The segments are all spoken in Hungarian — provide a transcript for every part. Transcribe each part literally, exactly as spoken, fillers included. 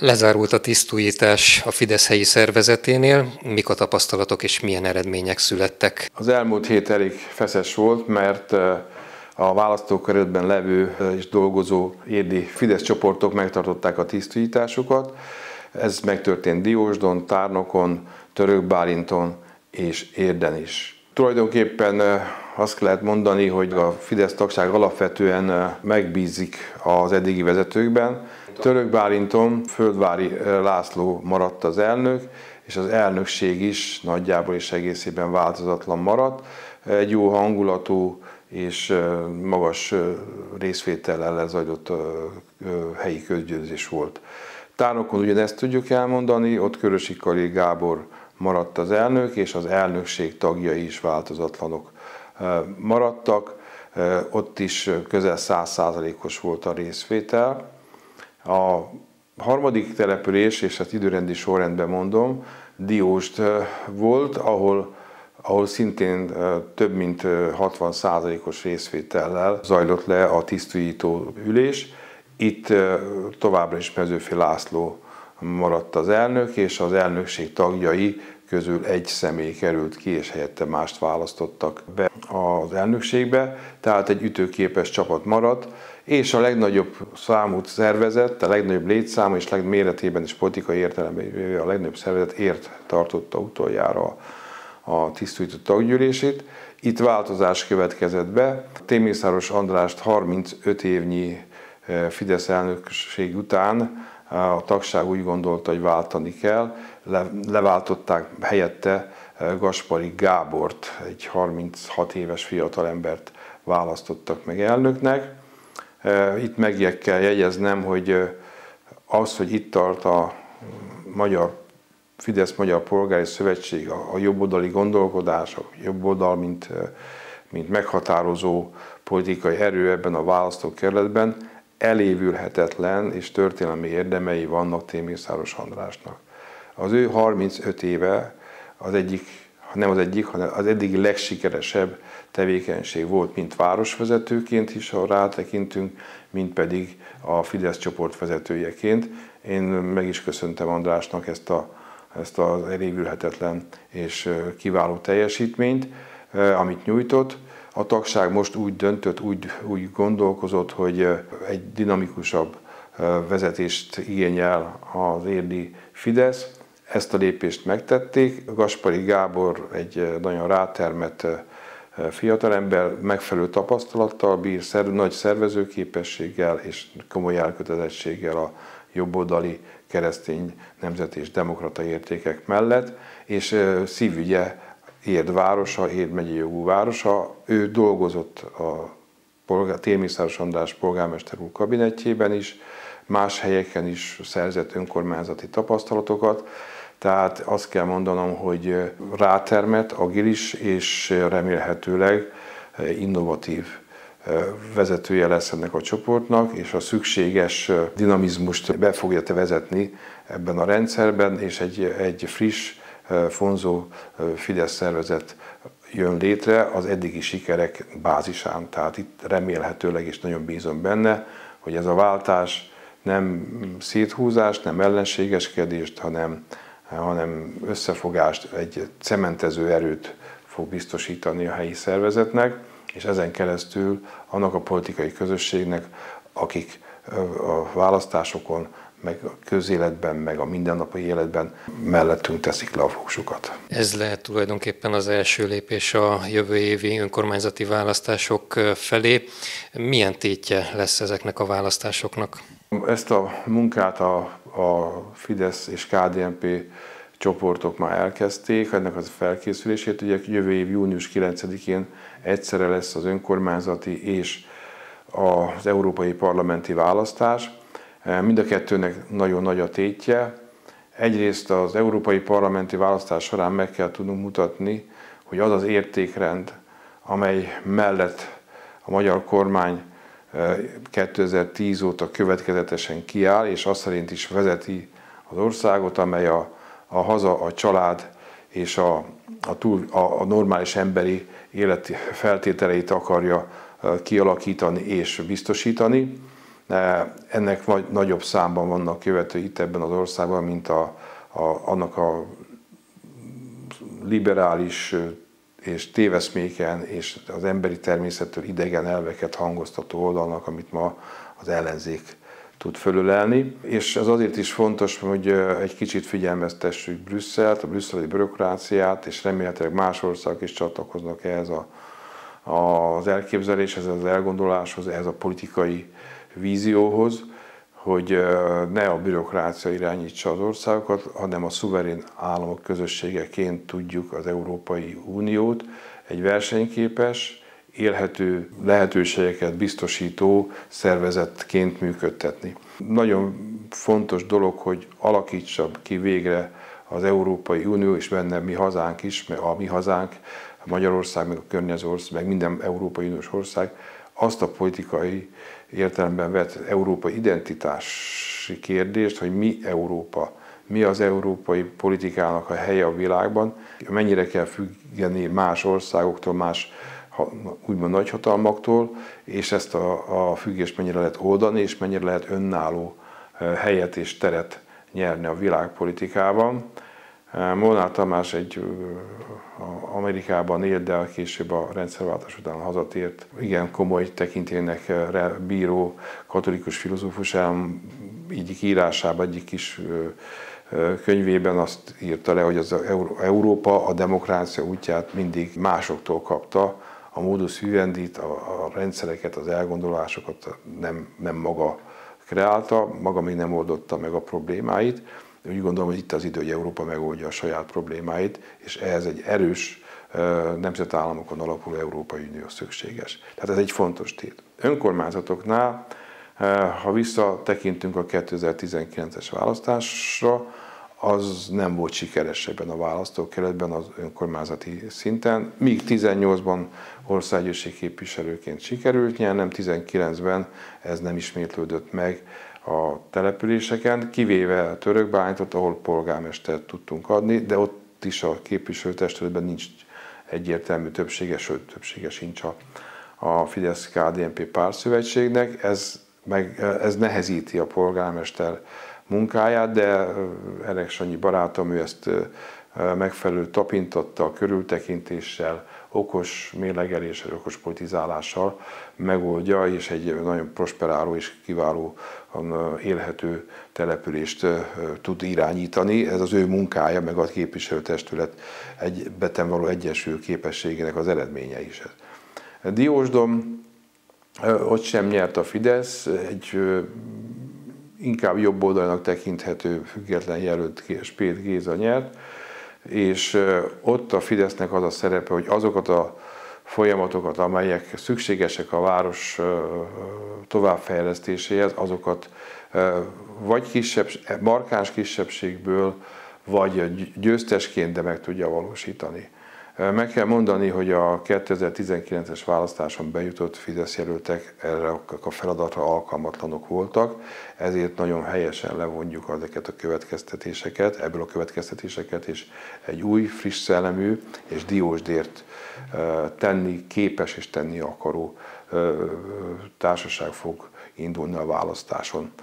Lezárult a tisztújítás a Fidesz helyi szervezeténél. Mik a tapasztalatok és milyen eredmények születtek? Az elmúlt hét elég feszes volt, mert a választókerületben levő és dolgozó érdi Fidesz csoportok megtartották a tisztújításukat. Ez megtörtént Diósdon, Tárnokon, Törökbálinton és Érden is. Tulajdonképpen azt lehet mondani, hogy a Fidesz tagság alapvetően megbízik az eddigi vezetőkben. Törökbálinton Földvári László maradt az elnök, és az elnökség is nagyjából és egészében változatlan maradt. Egy jó hangulatú és magas részvétellel lezajlott helyi közgyőzés volt. Tárnokon ugyanezt tudjuk elmondani, ott Körösi Kali Gábor maradt az elnök, és az elnökség tagjai is változatlanok maradtak. Ott is közel száz százalékos volt a részvétel. A harmadik település, és ezt időrendi sorrendben mondom, Diósd volt, ahol, ahol szintén több mint hatvan százalékos részvétellel zajlott le a tisztújító ülés. Itt továbbra is Mezőfi László maradt az elnök, és az elnökség tagjai közül egy személy került ki, és helyette mást választottak be az elnökségbe, tehát egy ütőképes csapat maradt, és a legnagyobb számú szervezet, a legnagyobb létszámú és legméretében és politikai értelemben a legnagyobb szervezet Ért tartotta utoljára a tisztújító taggyűlését. Itt változás következett be. Témészáros Andrást harmincöt évnyi Fidesz elnökség után a tagság úgy gondolta, hogy váltani kell. Leváltották helyette Gaspari Gábort, egy harminchat éves fiatalembert választottak meg elnöknek. Itt meg kell jegyeznem, hogy az, hogy itt tart a magyar, Fidesz Magyar Polgári Szövetség, a jobboldali gondolkodás, a jobboldal, mint, mint meghatározó politikai erő ebben a választókerületben, elévülhetetlen és történelmi érdemei vannak Témészáros Andrásnak. Az ő harmincöt éve az egyik, nem az egyik, hanem az eddigi legsikeresebb tevékenység volt, mint városvezetőként is, ha rátekintünk, mint pedig a Fidesz csoport vezetőjeként. Én meg is köszöntem Andrásnak ezt, a, ezt az elévülhetetlen és kiváló teljesítményt, amit nyújtott. A tagság most úgy döntött, úgy, úgy gondolkozott, hogy egy dinamikusabb vezetést igényel az érdi Fidesz. Ezt a lépést megtették. Gaspari Gábor egy nagyon rátermett fiatalember, megfelelő tapasztalattal bír, nagy szervezőképességgel és komoly elkötelezettséggel a jobboldali keresztény, nemzeti és demokrata értékek mellett, és szívügye Érd városa, Érd megyei jogú városa. Ő dolgozott a Témészáros András polgármester úr kabinetjében is, más helyeken is szerzett önkormányzati tapasztalatokat, tehát azt kell mondanom, hogy rátermett, agilis és remélhetőleg innovatív vezetője lesz ennek a csoportnak, és a szükséges dinamizmust be fogja vezetni ebben a rendszerben, és egy, egy friss, vonzó Fidesz szervezet jön létre az eddigi sikerek bázisán. Tehát itt remélhetőleg is nagyon bízom benne, hogy ez a váltás nem széthúzás, nem ellenségeskedést, hanem, hanem összefogást, egy cementező erőt fog biztosítani a helyi szervezetnek, és ezen keresztül annak a politikai közösségnek, akik a választásokon, meg a közéletben, meg a mindennapi életben mellettünk teszik le a voksukat. Ez lehet tulajdonképpen az első lépés a jövő évi önkormányzati választások felé. Milyen tétje lesz ezeknek a választásoknak? Ezt a munkát a, a Fidesz és ká dé en pé csoportok már elkezdték, ennek az felkészülését. Ugye jövő év június kilencedikén egyszerre lesz az önkormányzati és az európai parlamenti választás. Mind a kettőnek nagyon nagy a tétje. Egyrészt az európai parlamenti választás során meg kell tudnunk mutatni, hogy az az értékrend, amely mellett a magyar kormány kétezer-tíz óta következetesen kiáll, és azt szerint is vezeti az országot, amely a, a haza, a család és a, a, túl, a, a normális emberi életi feltételeit akarja kialakítani és biztosítani. Ennek nagyobb számban vannak követői itt ebben az országban, mint a, a, annak a liberális és téveszméken és az emberi természettől idegen elveket hangoztató oldalnak, amit ma az ellenzék tud fölölelni. És ez azért is fontos, hogy egy kicsit figyelmeztessük Brüsszelt, a brüsszeli bürokráciát, és remélhetőleg más országok is csatlakoznak ehhez a, az elképzeléshez, az elgondoláshoz, ehhez a politikai vízióhoz, hogy ne a bürokrácia irányítsa az országokat, hanem a szuverén államok közösségeként tudjuk az Európai Uniót egy versenyképes, élhető lehetőségeket biztosító szervezetként működtetni. Nagyon fontos dolog, hogy alakítsa ki végre az Európai Unió, és benne mi hazánk is, mert a mi hazánk, Magyarország, meg a környező ország, meg minden Európai Uniós ország azt a politikai értelemben vett európai identitási kérdést, hogy mi Európa, mi az európai politikának a helye a világban, mennyire kell függeni más országoktól, más úgymond nagyhatalmaktól, és ezt a, a függést mennyire lehet oldani, és mennyire lehet önálló helyet és teret nyerni a világpolitikában. Molnár Tamás egy Amerikában élt, de később a rendszerváltás után hazatért. Igen, komoly tekintélynek bíró katolikus filozófus, egyik írásában, egyik kis könyvében azt írta le, hogy az Európa a demokrácia útját mindig másoktól kapta, a modus vivendit, a, a rendszereket, az elgondolásokat nem, nem maga kreálta, maga még nem oldotta meg a problémáit. Úgy gondolom, hogy itt az idő, hogy Európa megoldja a saját problémáit, és ehhez egy erős nemzetállamokon alapuló Európai Unió szükséges. Tehát ez egy fontos tét. Önkormányzatoknál, ha visszatekintünk a kétezer-tizenkilences választásra, az nem volt sikeres ebben a választókerületben az önkormányzati szinten, míg tizennyolcban országgyűlési képviselőként sikerült nyernem, tizenkilencben ez nem ismétlődött meg a településeken, kivéve a Törökbálintot, ahol polgármestert tudtunk adni, de ott is a képviselőtestületben nincs egyértelmű többsége, sőt többsége sincs a, a Fidesz-ká dé en pé pártszövetségnek. Ez, meg, ez nehezíti a polgármester munkáját, de Elek Sanyi barátom, ő ezt megfelelő tapintottal, körültekintéssel, okos mérlegeléssel, okos politizálással megoldja, és egy nagyon prosperáló és kiváló élhető települést tud irányítani. Ez az ő munkája, meg a képviselőtestület egy beten való egyesülő képességének az eredménye is. Diósdom, ott sem nyert a Fidesz, egy inkább jobb oldalnak tekinthető független jelölt Spéth Géza nyert, és ott a Fidesznek az a szerepe, hogy azokat a folyamatokat, amelyek szükségesek a város továbbfejlesztéséhez, azokat vagy kisebb, markáns kisebbségből, vagy győztesként, de meg tudja valósítani. Meg kell mondani, hogy a kétezer-tizenkilences választáson bejutott Fidesz jelöltek erre a feladatra alkalmatlanok voltak, ezért nagyon helyesen levonjuk ezeket a következtetéseket, ebből a következtetéseket, és egy új, friss szellemű és Diósdért tenni képes és tenni akaró társaság fog indulni a választáson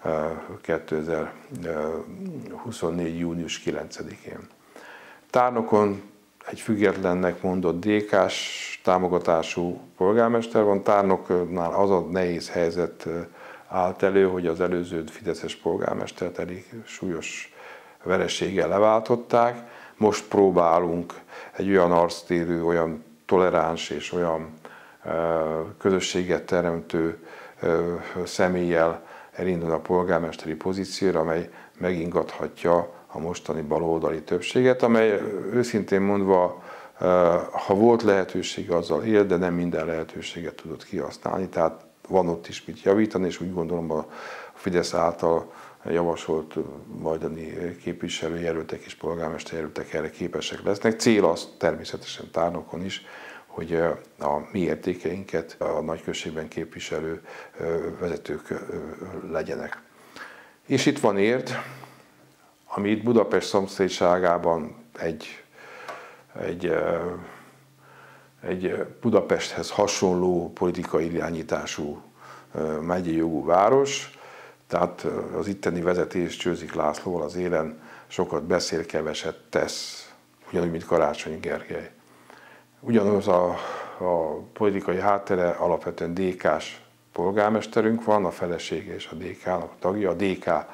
kétezer-huszonnégy. június kilencedikén. Tárnokon egy függetlennek mondott dé ká-s támogatású polgármester van. Tárnoknál az a nehéz helyzet állt elő, hogy az előző fideszes polgármestert elég súlyos vereséggel leváltották. Most próbálunk egy olyan arctérű, olyan toleráns és olyan közösséget teremtő személlyel elindul a polgármesteri pozícióra, amely megingathatja a mostani baloldali többséget, amely őszintén mondva, ha volt lehetősége, azzal él, de nem minden lehetőséget tudott kihasználni, tehát van ott is mit javítani, és úgy gondolom a Fidesz által javasolt majdani képviselőjelöltek és polgármesterjelöltek erre képesek lesznek. Cél az természetesen Tárnokon is, hogy a mi értékeinket a nagyközségben képviselő vezetők legyenek. És itt van Érd, ami itt Budapest szomszédságában egy, egy, egy Budapesthez hasonló politikai irányítású megyei jogú város, tehát az itteni vezetés Csőzik Lászlóval az élen sokat beszél, keveset tesz, ugyanúgy, mint Karácsony Gergely. Ugyanaz a, a politikai háttere, alapvetően dé ká-s polgármesterünk van, a felesége és a dé ká-nak a tagja. A dé ká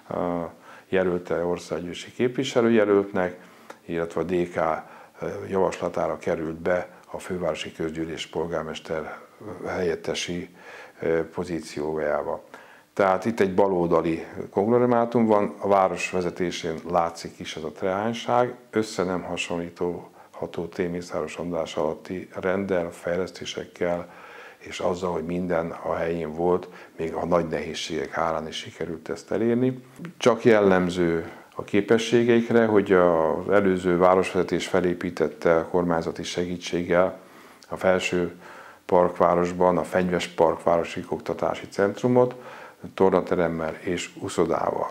jelölte országgyűlési képviselőjelöltnek, illetve a dé ká javaslatára került be a fővárosi közgyűlés polgármester helyettesi pozíciójába. Tehát itt egy baloldali konglomerinátum van, a város vezetésén látszik is ez a trehányság, össze nem hasonlítható T-Mészáros András alatti renddel, fejlesztésekkel, és azzal, hogy minden a helyén volt, még a nagy nehézségek hálán is sikerült ezt elérni. Csak jellemző a képességeikre, hogy az előző városvezetés felépítette a kormányzati segítséggel a Felső Parkvárosban a Fenyves Parkvárosi Oktatási Centrumot, tornateremmel és úszodával.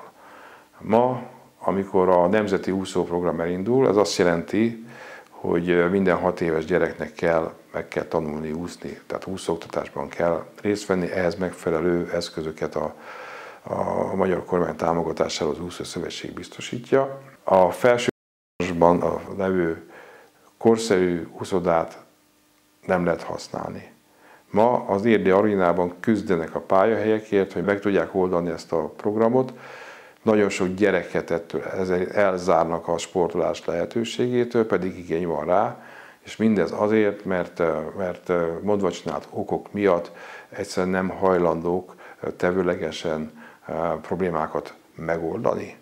Ma, amikor a Nemzeti Úszóprogram elindul, ez azt jelenti, hogy minden hat éves gyereknek kell, meg kell tanulni úszni, tehát úszóoktatásban kell részt venni, ehhez megfelelő eszközöket a, a magyar kormány támogatásáról az Úszószövetség biztosítja. A felsővárosban a levő korszerű úszodát nem lehet hasznelni. Ma az Érdi Arénában küzdenek a pályahelyekért, hogy meg tudják oldani ezt a programot. Nagyon sok gyereket ettől elzárnak a sportolás lehetőségétől, pedig igény van rá, és mindez azért, mert, mert mondva csinált okok miatt egyszerűen nem hajlandók tevőlegesen problémákat megoldani.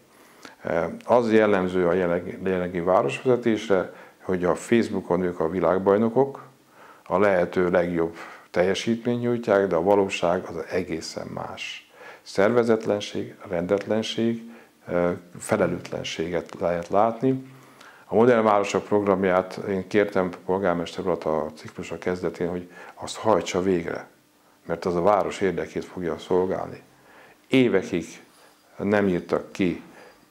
Az jellemző a jelenlegi városvezetésre, hogy a Facebookon ők a világbajnokok, a lehető legjobb teljesítményt nyújtják, de a valóság az egészen más. Szervezetlenség, rendetlenség, felelőtlenséget lehet látni. A Modern Városok programját én kértem polgármester urat a ciklusa kezdetén, hogy azt hajtsa végre, mert az a város érdekét fogja szolgálni. Évekig nem írtak ki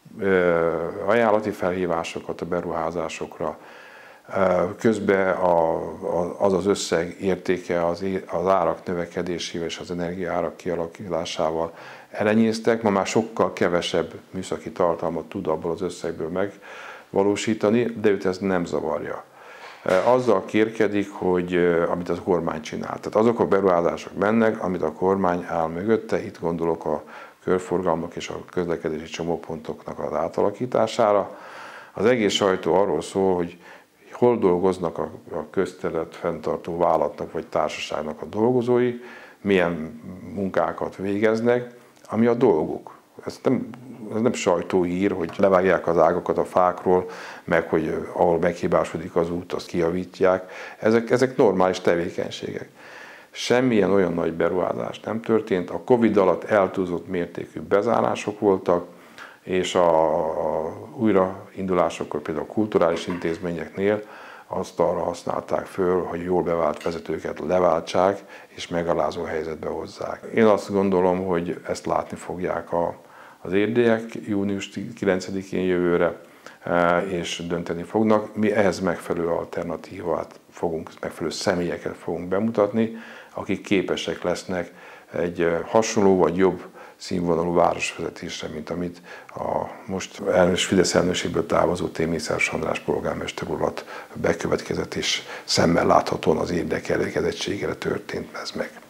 ajánlati felhívásokat a beruházásokra, közben az az összeg értéke az árak növekedésével és az energiaárak kialakításával elenyésztek, ma már sokkal kevesebb műszaki tartalmat tud abból az összegből megvalósítani, de őt ez nem zavarja. Azzal kérkedik, hogy amit a kormány csinál. Tehát azok a beruházások mennek, amit a kormány áll mögötte, itt gondolok a körforgalmak és a közlekedési csomópontoknak az átalakítására. Az egész sajtó arról szól, hogy hol dolgoznak a közterület fenntartó vállalatnak vagy társaságnak a dolgozói, milyen munkákat végeznek, ami a dolguk. Ez nem, ez nem sajtóhír, hogy levágják az ágakat a fákról, meg hogy ahol meghibásodik az út, azt kijavítják. Ezek, ezek normális tevékenységek. Semmilyen olyan nagy beruházás nem történt. A Covid alatt eltúlzott mértékű bezárások voltak, és a, a újraindulásokkor például a kulturális intézményeknél azt arra használták föl, hogy jól bevált vezetőket leváltsák, és megalázó helyzetbe hozzák. Én azt gondolom, hogy ezt látni fogják a, az érdiek június kilencedikén jövőre, és dönteni fognak. Mi ehhez megfelelő alternatívát fogunk, megfelelő személyeket fogunk bemutatni, akik képesek lesznek egy hasonló vagy jobb színvonalú városvezetésre, mint amit a most elnös Fidesz elnökségből távozó T-Mészáros András polgármester urat bekövetkezett, és szemmel láthatóan az érdek elégedettségére történt ez meg.